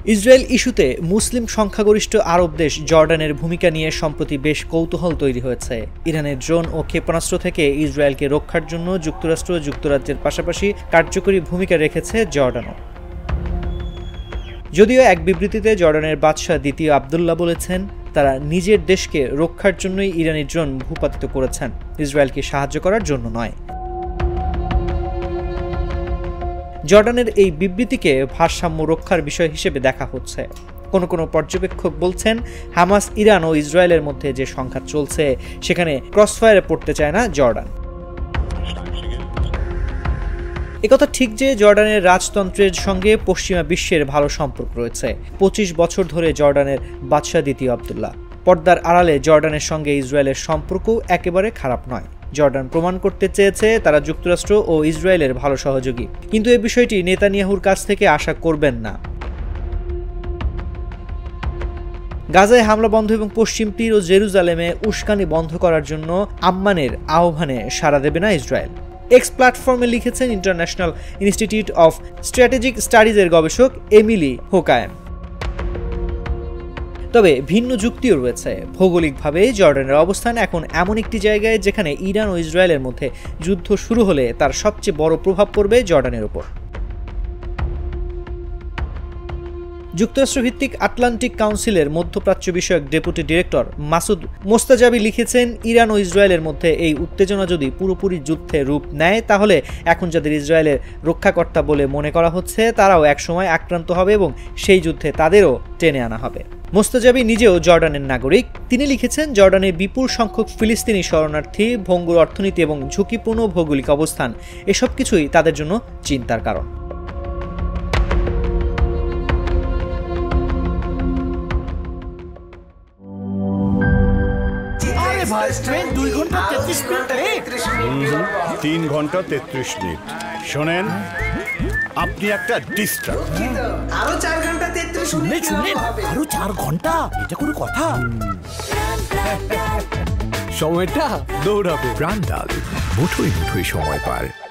Israel ইস্যুতে মুসলিম সংখ্যাগরিষ্ঠ আরব দেশ জর্ডানের ভূমিকা নিয়ে সম্প্রতি বেশ কৌতূহল তৈরি হয়েছে। ইরানের ড্রোন ও ক্ষেপণাস্ত্র থেকে ইসরায়েলকে রক্ষার জন্য যুক্তরাষ্ট্র ও যুক্তরাজ্যের পাশাপাশি কার্যকরী ভূমিকা রেখেছে জর্ডানও। যদিও এক বিবৃতিতে জর্ডানের বাদশাহ দ্বিতীয় আবদুল্লাহ বলেছেন, তারা নিজের দেশকে রক্ষার জন্যই ইরানি ড্রোন ভূপাতিত করেছেন, ইসরায়েলকে সাহায্য করার জন্য নয়। জর্ডানের এই বিবৃতিকে ভারসাম্য রক্ষার বিষয় হিসেবে দেখা হচ্ছে। কোনো পর্যবেক্ষক বলছেন, হামাস, ইরান ও ইসরায়েলের মধ্যে যে সংঘাত চলছে সেখানে ক্রসফায়ারে পড়তে চায় না জর্ডান। একথা ঠিক যে জর্ডানের রাজতন্ত্রের সঙ্গে পশ্চিমা বিশ্বের ভালো সম্পর্ক রয়েছে। 25 বছর ধরে জর্ডানের বাদশাহ দ্বিতীয় আবদুল্লাহ। পর্দার আড়ালে জর্ডানের সঙ্গে ইসরায়েলের সম্পর্ক একেবারে খারাপ নয়। জর্ডান প্রমাণ করতে চেয়েছে তারা যুক্তরাষ্ট্র ও ইসরায়েলের ভালো সহযোগী, কিন্তু এই বিষয়টি নেতানিয়াহুর কাছ থেকে আশা করবেন না। গাজায় হামলা বন্ধ এবং পশ্চিম তীর ও জেরুজালেমে উস্কানি বন্ধ করার জন্য আম্মানের আহ্বানে সাড়া দেবে না ইসরায়েল। এক্স প্ল্যাটফর্মে লিখেছেন ইন্টারন্যাশনাল ইনস্টিটিউট অফ স্ট্র্যাটেজিক স্টাডিজের গবেষক এমিলি হোকায়েম। তবে ভিন্ন যুক্তিও রয়েছে। ভৌগোলিকভাবে জর্ডানের অবস্থান এখন এমন একটি জায়গায় যেখানে ইরান ও ইসরায়েলের মধ্যে যুদ্ধ শুরু হলে তার সবচেয়ে বড় প্রভাব পড়বে জর্ডানের উপর। যুক্তরাষ্ট্রভিত্তিক আটলান্টিক কাউন্সিলের মধ্যপ্রাচ্য বিষয়ক ডেপুটি ডিরেক্টর মাসুদ মোস্তাজাবি লিখেছেন, ইরান ও ইসরায়েলের মধ্যে এই উত্তেজনা যদি পুরোপুরি যুদ্ধে রূপ নেয় তাহলে এখন যাদের ইসরায়েলের রক্ষাকর্তা বলে মনে করা হচ্ছে তারাও একসময় আক্রান্ত হবে এবং সেই যুদ্ধে তাদেরও টেনে আনা হবে। মোস্তাজাবি নিজেও জর্ডানের নাগরিক। তিনি লিখেছেন, জর্ডানে বিপুল সংখ্যক ফিলিস্তিনি শরণার্থী, ভঙ্গুর অর্থনীতি এবং ঝুঁকিপূর্ণ ভৌগোলিক অবস্থান এসব কিছুই তাদের জন্য চিন্তার কারণ। ট্রেন 2 ঘন্টা 33 মিনিট 3 ঘন্টা 33 মিনিট। শোনেন, আপনি একটা ডিস্টার্ব। আরো 4 ঘন্টা 33 মিনিট আরো 4 ঘন্টা, এটা কোনো কথা? সময়টা দৌড়াবে। প্রাণ ডাল, মুঠোই মুঠোই সময় পার।